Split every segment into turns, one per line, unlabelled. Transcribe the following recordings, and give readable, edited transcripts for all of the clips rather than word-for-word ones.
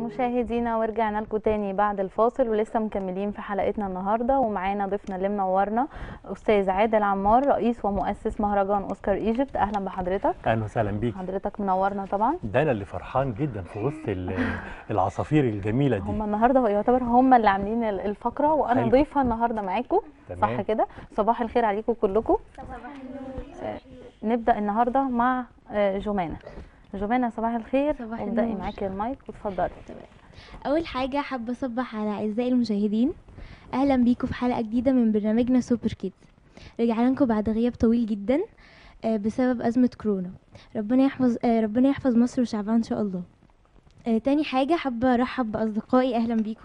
مشاهدينا ورجعنا لكم تاني بعد الفاصل ولسه مكملين في حلقتنا النهارده، ومعانا ضيفنا اللي منورنا استاذ عادل عمار، رئيس ومؤسس مهرجان اوسكار ايجيبت. اهلا بحضرتك.
اهلا وسهلا بيك.
حضرتك منورنا طبعا.
ده انا اللي فرحان جدا في وسط العصافير الجميله دي.
هم النهارده يعتبر هم اللي عاملين الفقره وانا ضيفه النهارده معاكم، صح كده؟ صباح الخير عليكم كلكم.
صباح النور.
نبدا النهارده مع جمانه. جمانه صباح الخير، ابدأي معاكي المايك واتفضلي.
اول حاجه حابه اصبح على اعزائي المشاهدين، اهلا بيكم في حلقه جديده من برنامجنا سوبر كيدز. رجعنا لكم بعد غياب طويل جدا بسبب ازمه كورونا. ربنا يحفظ مصر وشعبها ان شاء الله. تاني حاجه حابه ارحب باصدقائي، اهلا بيكم.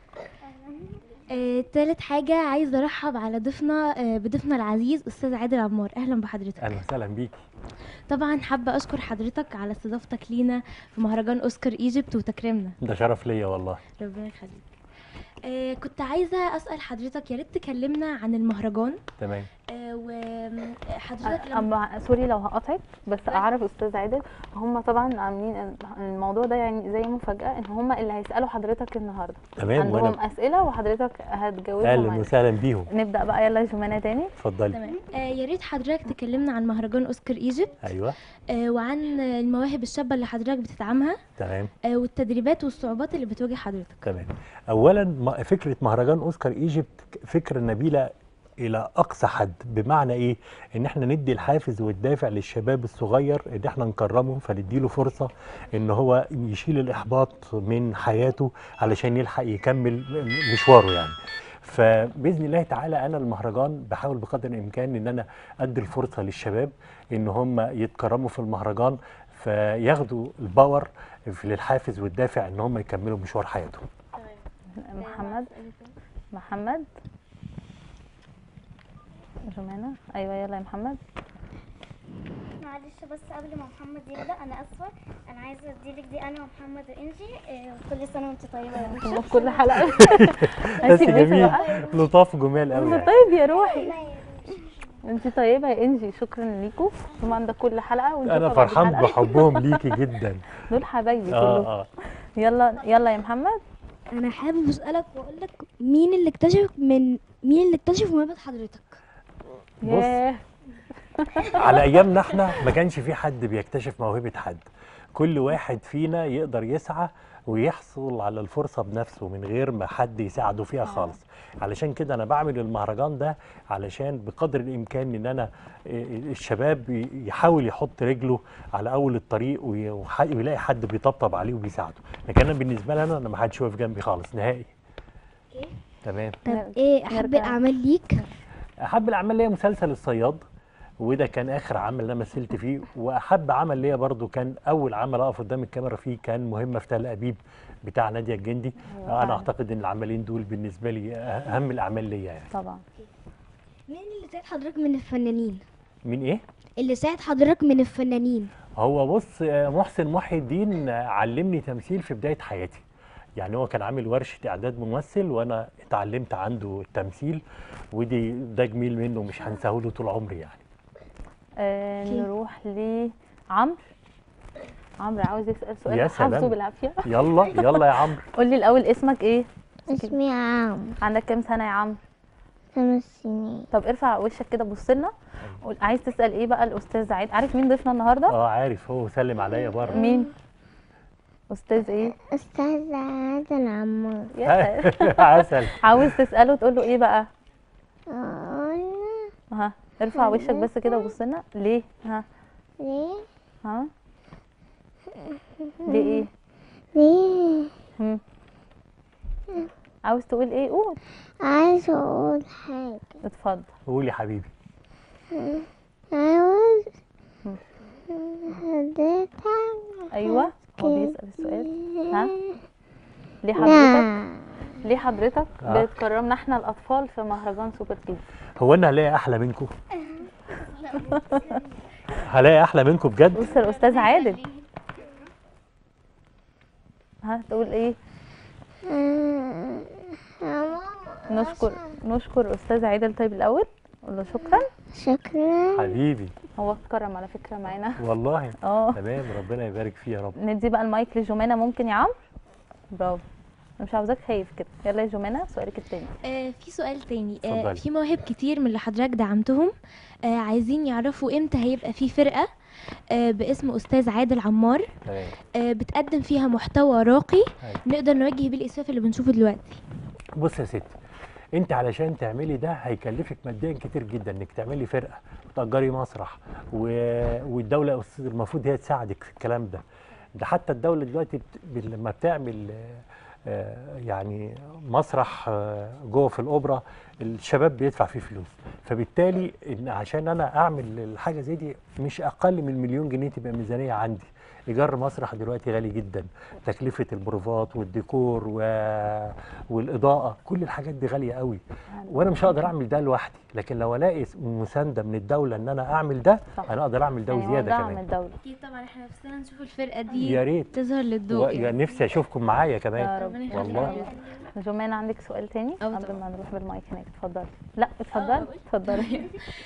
تالت حاجه عايزه ارحب على بضيفنا العزيز استاذ عادل عمار، اهلا بحضرتك.
اهلا وسهلا بيك.
طبعا حابه اشكر حضرتك على استضافتك لينا في مهرجان اوسكار ايجيبت وتكريمنا.
ده شرف ليا والله.
ربنا يخليك. كنت عايزه اسال حضرتك، يا ريت تكلمنا عن المهرجان.
تمام.
وحضرتك
سوري لو هقاطعك، بس اعرف استاذ عادل، هم طبعا عاملين الموضوع ده يعني زي مفاجاه، ان هم اللي هيسالوا حضرتك النهارده.
تمام.
عندهم اسئله وحضرتك هتجاوبهم.
اهلا وسهلا بيهم.
نبدا بقى، يلا يا جمانه تاني.
اتفضلي.
تمام. يا ريت حضرتك تكلمنا عن مهرجان اوسكار ايجيبت.
ايوه.
وعن المواهب الشابه اللي حضرتك بتدعمها.
تمام.
والتدريبات والصعوبات اللي بتواجه حضرتك.
تمام. اولا فكره مهرجان اوسكار ايجيبت فكره نبيله الى اقصى حد، بمعنى ايه؟ ان احنا ندي الحافز والدافع للشباب الصغير، ان احنا نكرمه، فنديله فرصه ان هو يشيل الاحباط من حياته علشان يلحق يكمل مشواره يعني. فباذن الله تعالى انا المهرجان بحاول بقدر الامكان ان انا ادي الفرصه للشباب ان هم يتكرموا في المهرجان، فياخدوا الباور للحافز والدافع ان هم يكملوا مشوار حياتهم.
محمد جمانة. ايوه يلا يا محمد.
معلش بس قبل ما محمد يبدا، انا اسفه، انا عايزه اديلك دي انا ومحمد وانجي. كل سنه وانت طيبه يا روحي.
في كل حلقه.
بس جميل، لطاف جمال قوي يعني.
طيب يا روحي، انت طيبه يا انجي. شكرا ليكم، هم عندك كل حلقه.
انا فرحان بحبهم ليكي جدا.
دول حبايبي كلهم. يلا يلا يا محمد.
انا حابب اسالك واقول لك، مين اللي اكتشف موهبه حضرتك؟
بص، على ايامنا احنا ما كانش في حد بيكتشف موهبه حد، كل واحد فينا يقدر يسعى ويحصل على الفرصه بنفسه من غير ما حد يساعده فيها خالص. علشان كده انا بعمل المهرجان ده علشان بقدر الامكان ان انا الشباب يحاول يحط رجله على اول الطريق ويلاقي حد بيطبطب عليه وبيساعده. لكن انا بالنسبه لي انا ما حدش واقف جنبي خالص نهائي. تمام.
طب ايه احب الاعمال ليك؟
احب الاعمال ليا مسلسل الصياد، وده كان اخر عمل انا مثلت فيه. واحب عمل ليا برضو كان اول عمل اقف قدام الكاميرا فيه، كان مهمه في تل ابيب بتاع نادية الجندي. انا اعتقد ان العملين دول بالنسبه لي اهم الاعمال ليا يعني.
طبعا.
مين اللي ساعد حضرتك من الفنانين؟
مين ايه؟
اللي ساعد حضرتك من الفنانين.
هو بص، محسن محي الدين علمني تمثيل في بدايه حياتي. يعني هو كان عامل ورشه اعداد ممثل وانا اتعلمت عنده التمثيل، ده جميل منه مش هنساه له طول عمري يعني.
نروح لعمرو. عمرو عاوز يسال سؤال.
يا سلام،
حافظه بالعافيه.
يلا يلا يا عمرو.
قول لي الاول اسمك ايه؟
اسمي عمرو.
عندك كام سنه يا عمرو؟
5 سنين.
طب ارفع وشك كده بص لنا. عايز تسال ايه بقى الاستاذ عادل؟ عارف مين ضيفنا النهارده؟
عارف، هو سلم عليا بره.
مين؟ استاذ ايه؟
استاذ عادل عمار.
عسل.
عاوز تساله تقول له ايه بقى؟
اقول
ارفع وشك بس كده وبص لنا. ليه؟
ليه؟
ليه ايه؟
ليه؟
عاوز تقول ايه؟ قول.
عايزه اقول حاجه.
اتفضل.
قول يا حبيبي.
عاوز
ايوه، هو بيسال السؤال. ليه حضرتك بتكرمنا احنا الاطفال في مهرجان سوبر كيدز؟
هو انا هلاقي احلى منكم؟ هلاقي احلى منكم بجد؟
بص الاستاذ عادل. تقول ايه؟ نشكر استاذ عادل. طيب الاول قول له شكرا.
شكرا
حبيبي.
هو اتكرم على فكره معانا
والله. تمام، ربنا يبارك فيه يا رب.
ندي بقى المايك لجمانه، ممكن يا عمرو؟ برافو. انا مش عاوزاك خايف كده. يلا يا جمانة سؤالك التاني.
في سؤال تاني.
اتفضلي.
في مواهب كتير من اللي حضرتك دعمتهم، عايزين يعرفوا امتى هيبقى في فرقة باسم أستاذ عادل عمار
تمام.
بتقدم فيها محتوى راقي
أيوة.
نقدر نواجه بيه الإسفاف اللي بنشوفه دلوقتي.
بص يا ستي، انت علشان تعملي ده هيكلفك ماديا كتير جدا، انك تعملي فرقه وتأجري مسرح والدوله المفروض هي تساعدك في الكلام ده. ده حتى الدوله دلوقتي لما بتعمل يعني مسرح جوه في الاوبرا الشباب بيدفع فيه فلوس، فبالتالي ان عشان انا اعمل الحاجه زي دي مش اقل من 1,000,000 جنيه تبقى ميزانيه عندي. ايجار مسرح دلوقتي غالي جدا، تكلفه البروفات والديكور والاضاءه، كل الحاجات دي غاليه قوي، وانا مش هقدر اعمل ده لوحدي. لكن لو الاقي مسانده من الدوله ان انا اعمل ده،
صح.
انا اقدر اعمل ده
يعني هو
وزياده
دعم
كمان.
الدولة.
أكيد طبعا احنا نفسنا نشوف الفرقة دي
يا ريت
تظهر للضوء
يعني نفسي اشوفكم معايا
يا
كمان.
رب.
ربنا يخليك.
والله.
جمانة عندك سؤال تاني قبل
طبعا.
ما نروح بالمايك هناك؟ اتفضلي. لا اتفضلي اتفضلي.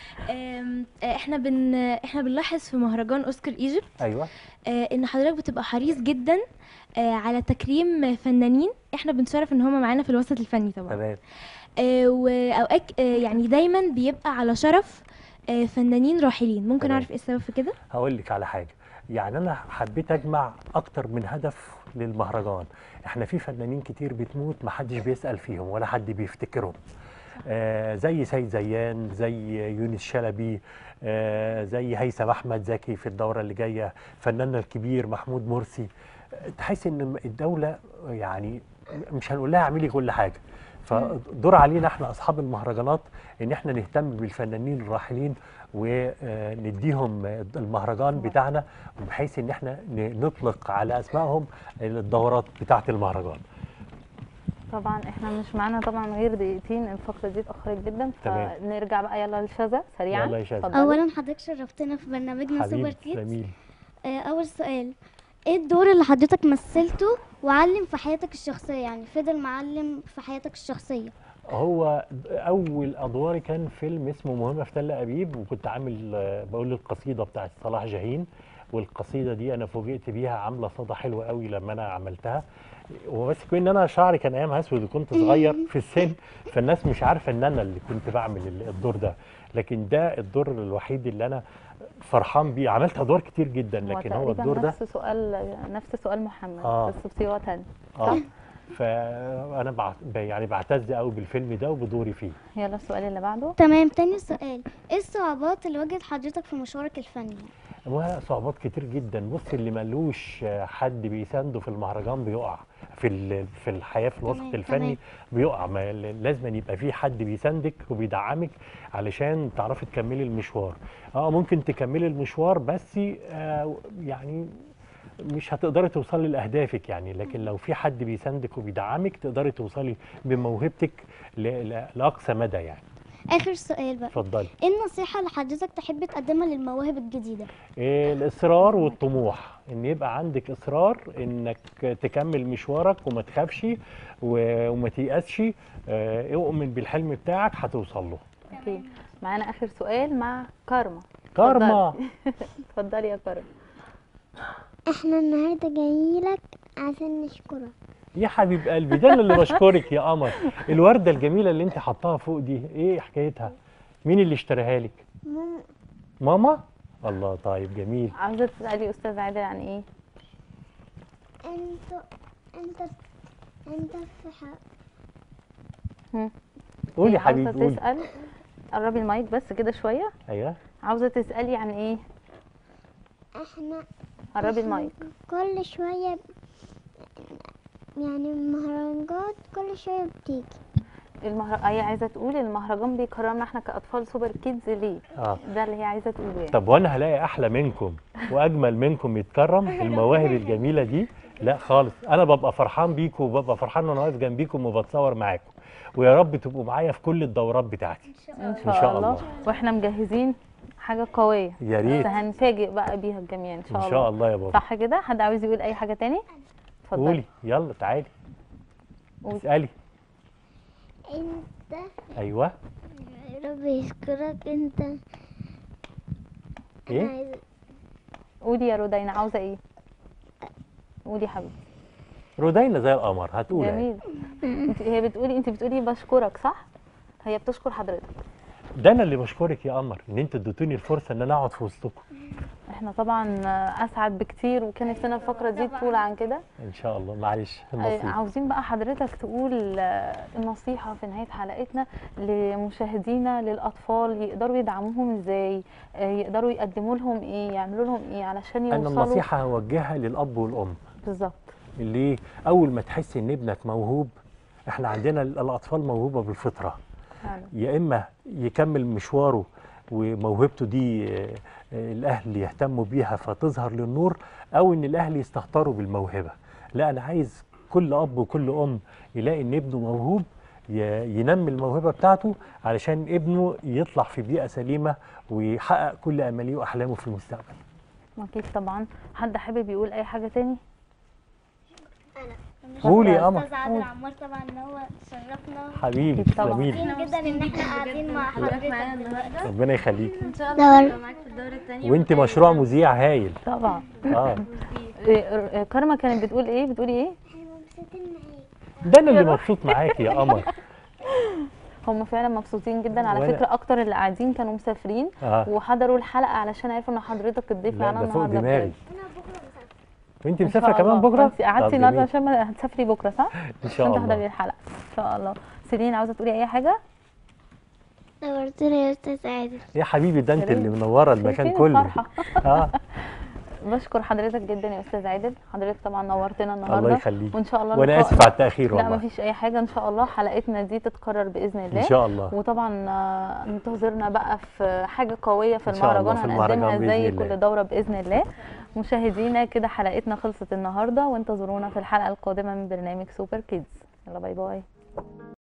احنا بنلاحظ في مهرجان اوسكار ايجيبت
ايوه.
ان حضرتك بتبقى حريص جدا على تكريم فنانين احنا بنشرف ان هم معانا في الوسط الفني طبعا.
تمام.
واوقات يعني دايما بيبقى على شرف فنانين راحلين. ممكن
تمام.
اعرف ايه السبب في كده؟
هقول لك على حاجه، يعني انا حبيت اجمع اكتر من هدف للمهرجان. احنا في فنانين كتير بتموت ما حدش بيسال فيهم ولا حد بيفتكرهم، زي سيد زيان، زي يونس شلبي، زي هيثم احمد زكي في الدوره اللي جايه، فناننا الكبير محمود مرسي. تحس ان الدوله يعني مش هنقول لها اعملي كل حاجه، فدور علينا احنا اصحاب المهرجانات ان احنا نهتم بالفنانين الراحلين ونديهم المهرجان بتاعنا، بحيث ان احنا نطلق على اسمائهم الدورات بتاعه المهرجان.
طبعا احنا مش معانا طبعا غير دقيقتين، الفقره دي اتاخرت جدا،
تمام.
فنرجع بقى يلا لشذا سريعا.
يلا يا شذا.
اتفضلي.
اولا حضرتك شرفتنا في برنامجنا سوبر
حبيبي
كيدز.
جميل.
اول سؤال، ايه الدور اللي حضرتك مثلته وعلم في حياتك الشخصيه، يعني فضل معلم في حياتك الشخصيه؟
هو اول ادواري كان فيلم اسمه مهمه في تل ابيب، وكنت عامل بقول القصيده بتاعت صلاح جاهين، والقصيده دي انا فوجئت بيها عامله صدى حلو قوي لما انا عملتها. وبس كون ان انا شعري كان ايامها اسود وكنت صغير في السن، فالناس مش عارفه ان انا اللي كنت بعمل الدور ده، لكن ده الدور الوحيد اللي انا فرحان بيه. عملت ادوار كتير جدا لكن هو
تقريباً
الدور ده
نفس سؤال محمد بس بصيغه ثانيه.
فانا يعني بعتز قوي بالفيلم ده وبدوري فيه.
يلا السؤال اللي بعده.
تمام. تاني سؤال، ايه الصعوبات اللي واجهت حضرتك في مشوارك الفني؟
صعوبات كتير جدا. بص، اللي ملوش حد بيسانده في المهرجان بيقع في الحياه في الوسط الفني، بيقع. لازم يبقى في حد بيساندك وبيدعمك علشان تعرفي تكملي المشوار. ممكن تكملي المشوار بس يعني مش هتقدري توصلي لاهدافك يعني، لكن لو في حد بيساندك وبيدعمك تقدري توصلي بموهبتك لاقصى مدى يعني.
اخر سؤال بقى،
اتفضلي.
ايه النصيحه اللي حضرتك تحب تقدمها للمواهب الجديده؟
الاصرار والطموح، ان يبقى عندك اصرار انك تكمل مشوارك وما تخافش وما تيأسش. اؤمن بالحلم بتاعك هتوصل له.
اكيد. معانا اخر سؤال مع كارما.
كارما.
اتفضلي يا كارما.
احنا النهارده جايلك عشان نشكرك.
يا حبيب قلبي، ده أنا اللي بشكرك يا قمر. الورده الجميله اللي انت حطاها فوق دي ايه حكايتها؟ مين اللي اشتراها لك؟
ماما.
ماما؟ الله، طيب جميل.
عاوزه تسالي استاذ عادل عن ايه؟
انت في
قولي يا حبيبي
عاوزه
قولي.
تسال. قربي المايك بس كده شويه.
ايوه.
عاوزه تسالي عن ايه؟
احنا
قربي المايك.
كل شويه يعني المهرجانات كل شويه بتيجي.
هي عايزه تقول المهرجان بيكرمنا احنا كاطفال سوبر كيدز ليه؟ ده اللي هي عايزه تقوله يعني.
طب وانا هلاقي احلى منكم واجمل منكم يتكرم المواهب الجميله دي؟ لا خالص. انا ببقى فرحان بيكم وببقى فرحان وانا واقف جنبيكم وبتصور معاكم، ويا رب تبقوا معايا في كل الدورات بتاعتي
ان شاء الله. واحنا مجهزين حاجه قويه
يا ريت،
بس هنفاجئ بقى بيها الجميع ان شاء الله.
ان شاء الله يا بابا.
صح كده؟ حد عاوز يقول اي حاجه تاني؟ اتفضلي.
قولي يلا تعالي اسالي.
انت
ايوه.
ربي يشكرك. انت
ايه؟
قولي يا رودينا عاوزه ايه؟ قولي يا حبيبتي.
رودينا زي القمر هتقول اهي.
جميل. انت بتقولي بشكرك صح؟ هي بتشكر حضرتك.
ده انا اللي بشكرك يا قمر ان انتوا اديتوني الفرصه ان انا اقعد في وسطكم.
احنا طبعا اسعد بكتير، وكان نفسنا الفقره دي طول عن كده.
ان شاء الله. معلش النصيب.
عاوزين بقى حضرتك تقول النصيحه في نهايه حلقتنا لمشاهدينا، للاطفال يقدروا يدعموهم ازاي، يقدروا يقدموا لهم ايه، يعملوا لهم ايه علشان
انا
يوصلوا.
النصيحه هوجهها للاب والام.
بالظبط.
اللي اول ما تحس ان ابنك موهوب، احنا عندنا الاطفال موهوبه بالفطره.
فعلا.
يا اما يكمل مشواره وموهبته دي الاهل يهتموا بيها فتظهر للنور، او ان الاهل يستهتروا بالموهبه. لا، انا عايز كل اب وكل ام يلاقي ان ابنه موهوب ينمي الموهبه بتاعته علشان ابنه يطلع في بيئه سليمه ويحقق كل اماليه واحلامه في المستقبل.
اكيد طبعا. حد حابب يقول اي حاجه تاني؟
قولي يا قمر.
استاذ عادل عمار طبعا ان هو شرفنا.
حبيبي
أكيد طبعاً.
جميل.
مبسوطين جدا ان احنا قاعدين مع حضرتك دلوقتي.
ربنا يخليك.
ان شاء الله هنبقى معاك في الدورة الثانية.
وانت مشروع مذيع هايل.
طبعا.
اه
كارما كانت بتقول ايه؟ بتقولي ايه؟
ده انا اللي مبسوط معاكي يا قمر.
هم فعلا مبسوطين جدا على
وأنا-
فكره. اكتر اللي قاعدين كانوا مسافرين وحضروا الحلقه علشان عرفوا ان حضرتك الضيف
لا،
معانا
ده فوق
النهارده.
دماغي.
بجد.
وانت
إن شاء
مسافره كمان
الله.
بكره؟
انت قعدتي
طب
النهارده
جميل.
عشان هتسافري بكره صح؟
ان شاء
عشان تحضري
الله.
الحلقه ان شاء الله. سيرين عاوزه تقولي اي حاجه؟
نورتنا يا استاذ عادل.
يا حبيبي ده انت
يا
اللي
ريت.
منوره المكان
شايفين
كله.
الفرحة.
اه
بشكر حضرتك جدا يا استاذ عادل. حضرتك طبعا نورتنا
الله
النهارده.
يخليك.
وان شاء الله
وانا
اللقاء-
اسف على التاخير
لا
والله.
مفيش اي حاجه. ان شاء الله حلقتنا دي تتكرر باذن الله.
ان شاء الله.
وطبعا انتظرنا بقى في حاجه قويه في
إن شاء الله
المهرجان
في المهرجان
هنقدمها زي
بإذن الله.
كل دوره باذن الله. مشاهدينا كده حلقتنا خلصت النهارده، وانتظرونا في الحلقه القادمه من برنامج سوبر كيدز. يلا باي باي.